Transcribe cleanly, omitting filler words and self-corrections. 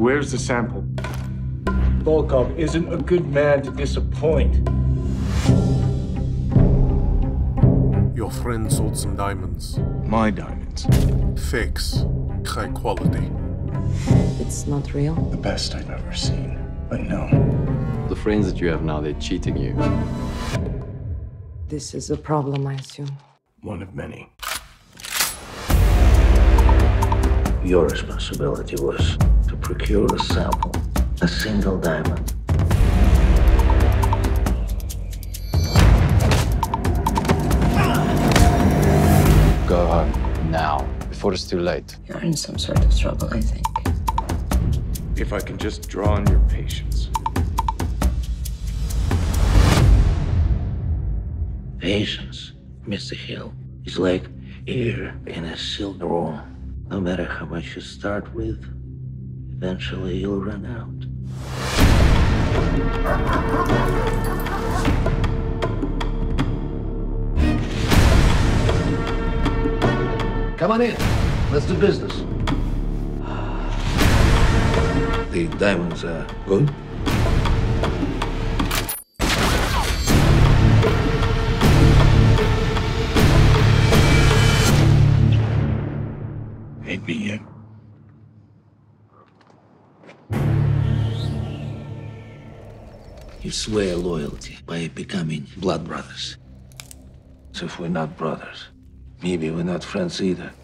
Where's the sample? Volkov isn't a good man to disappoint. Your friend sold some diamonds. My diamonds. Fakes. High quality. It's not real. The best I've ever seen. But no. The friends that you have now, they're cheating you. This is a problem, I assume. One of many. Your responsibility was to procure a sample, a single diamond. Go home, now, before it's too late. You're in some sort of trouble, I think. If I can just draw on your patience. Patience, Mr. Hill, is like air in a sealed room. No matter how much you start with, eventually you'll run out. Come on in. Let's do business. The diamonds are good. Hate me yet? You swear loyalty by becoming blood brothers. So if we're not brothers, maybe we're not friends either.